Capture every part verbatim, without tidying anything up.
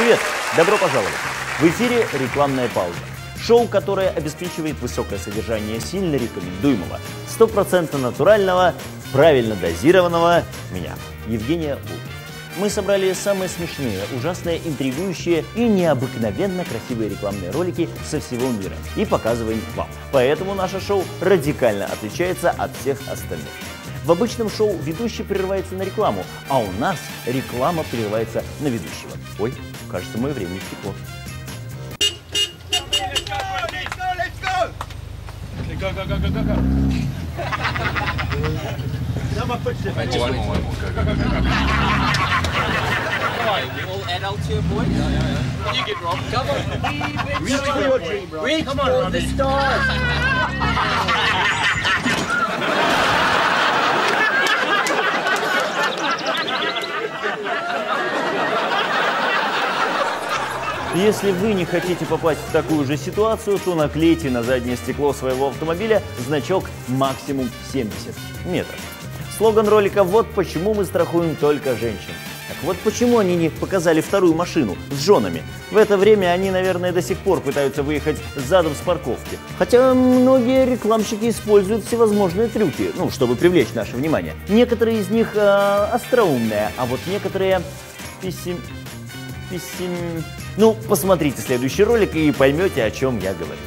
Привет! Добро пожаловать! В эфире рекламная пауза. Шоу, которое обеспечивает высокое содержание сильно рекомендуемого, стопроцентно натурального, правильно дозированного меня, Евгения Ву. Мы собрали самые смешные, ужасные, интригующие и необыкновенно красивые рекламные ролики со всего мира и показываем вам. Поэтому наше шоу радикально отличается от всех остальных. В обычном шоу ведущий прерывается на рекламу, а у нас реклама прерывается на ведущего. Ой, кажется, мое время истекло. Go, go, go, go, go, go. No more footsteps. One more, one more. Go, go, go, go, go. Right, we all adults here, boys. Yeah, yeah, yeah. You get robbed. Come on. Reach for your dream, bro. Reach Come on, for the stars. Если вы не хотите попасть в такую же ситуацию, то наклейте на заднее стекло своего автомобиля значок «Максимум семьдесят метров». Слоган ролика «Вот почему мы страхуем только женщин». Так вот почему они не показали вторую машину с женами. В это время они, наверное, до сих пор пытаются выехать задом с парковки. Хотя многие рекламщики используют всевозможные трюки, ну, чтобы привлечь наше внимание. Некоторые из них э, остроумные, а вот некоторые пессим... пессим... Ну, посмотрите следующий ролик и поймете, о чем я говорю.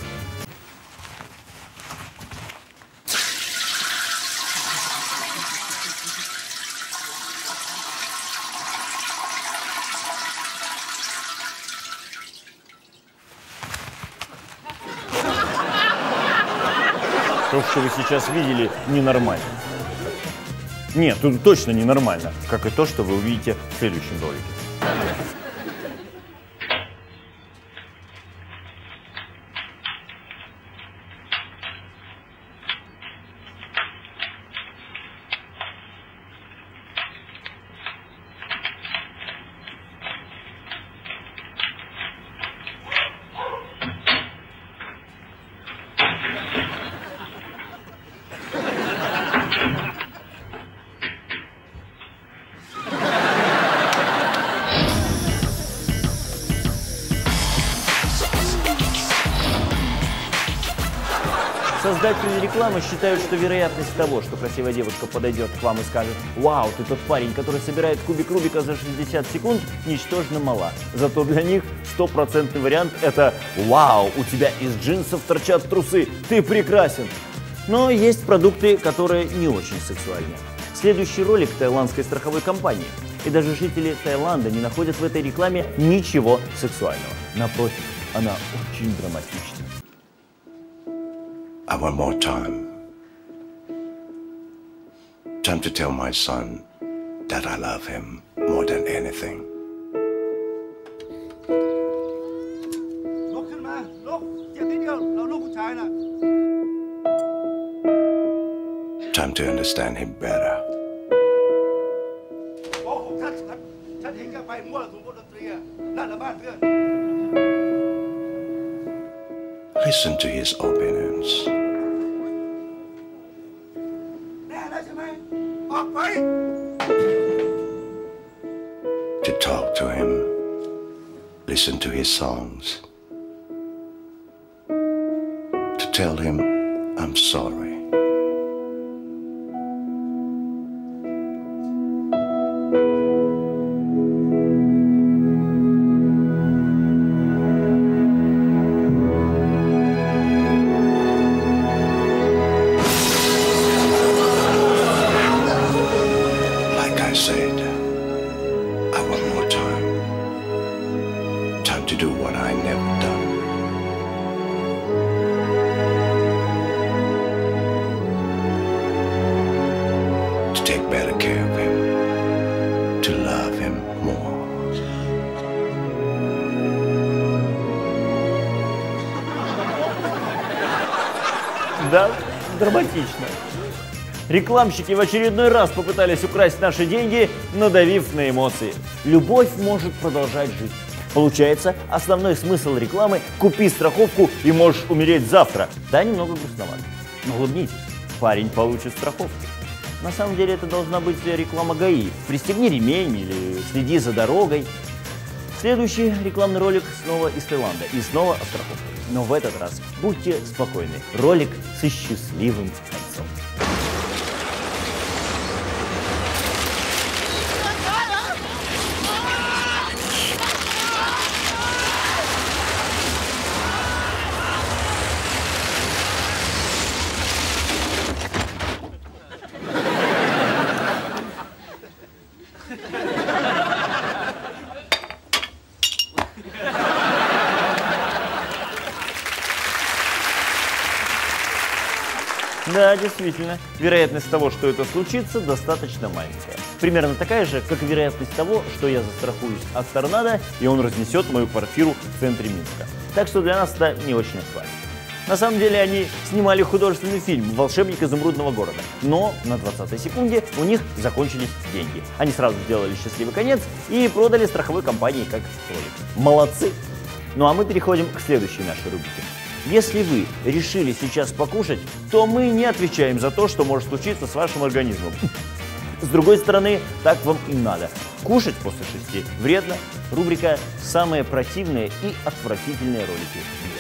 То, что вы сейчас видели, ненормально. Нет, тут точно ненормально, как и то, что вы увидите в следующем ролике. Создатели рекламы считают, что вероятность того, что красивая девушка подойдет к вам и скажет: «Вау, ты тот парень, который собирает кубик Рубика за шестьдесят секунд», ничтожно мала. Зато для них стопроцентный вариант – это: «Вау, у тебя из джинсов торчат трусы, ты прекрасен». Но есть продукты, которые не очень сексуальны. Следующий ролик таиландской страховой компании. И даже жители Таиланда не находят в этой рекламе ничего сексуального. Напротив, она очень драматична. I want more time. Time to tell my son that I love him more than anything. Look, man, look. Get in here. No, look, China. Time to understand him better. Oh, that's that. That he got by more than what the three. Not a bad girl. Listen to his opinions. To talk to him, listen to his songs, to tell him I'm sorry. To do what I never done. To take better care of him. To love him more. Да, драматично. Рекламщики в очередной раз попытались украсть наши деньги, надавив на эмоции. Любовь может продолжать жить. Получается, основной смысл рекламы – купи страховку и можешь умереть завтра. Да, немного грустновато. Но улыбнитесь, парень получит страховку. На самом деле это должна быть реклама ГАИ. Пристегни ремень или следи за дорогой. Следующий рекламный ролик снова из Таиланда и снова о страховке. Но в этот раз будьте спокойны. Ролик со счастливым концом. Да, действительно, вероятность того, что это случится, достаточно маленькая. Примерно такая же, как и вероятность того, что я застрахуюсь от торнадо, и он разнесет мою квартиру в центре Минска. Так что для нас это не очень актуально. На самом деле они снимали художественный фильм «Волшебник изумрудного города», но на двадцатой секунде у них закончились деньги. Они сразу сделали счастливый конец и продали страховой компании как ролик. Молодцы! Ну а мы переходим к следующей нашей рубрике. Если вы решили сейчас покушать, то мы не отвечаем за то, что может случиться с вашим организмом. С другой стороны, так вам и надо. Кушать после шести вредно. Рубрика «Самые противные и отвратительные ролики мира».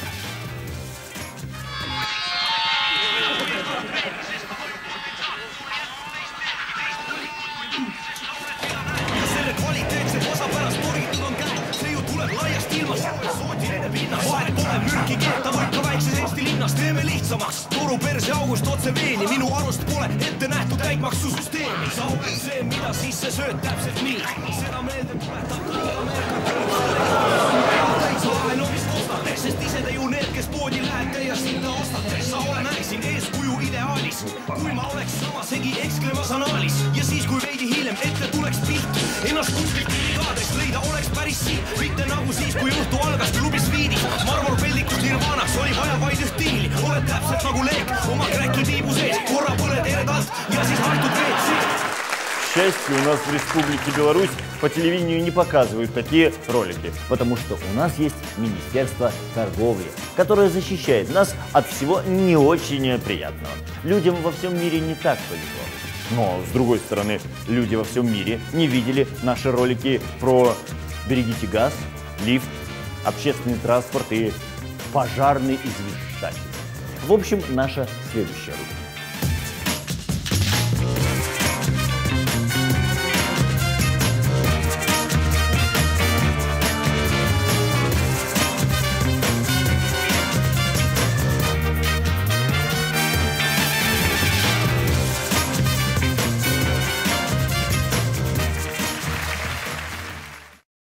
Teeme lihtsamaks, turu perse august otse veeni, minu arust pole ette nähtud käikmaksu süsteemi. Sa oled see, mida sisse sööd täpselt nii. Seda meelde tuletab sa olen omist ostate, sest ise te ju need, kes poodi lähete ja sinna ostate. Sa ole näeksin eeskuju ideaalis, kui ma oleks sama segi eksklemas anaalis. Ja siis, kui veidi hiljem ette tuleks pilt, ennast kuskilt brigaadest leida oleks päris siit. Mitte nagu siis, kui õhtu algas klubis viidi. Marmorpellikud nirvanaks oli vaja vaid üht diili. Oled täpselt nagu leek, oma kräki tiibu sees. Korra põled erdalt ja siis hartud veed sees. К счастью, у нас в Республике Беларусь по телевидению не показывают такие ролики, потому что у нас есть Министерство торговли, которое защищает нас от всего не очень приятного. Людям во всем мире не так повезло. Но, с другой стороны, люди во всем мире не видели наши ролики про «Берегите газ», «Лифт», общественный транспорт и пожарный извещатель. В общем, наша следующая рубрика.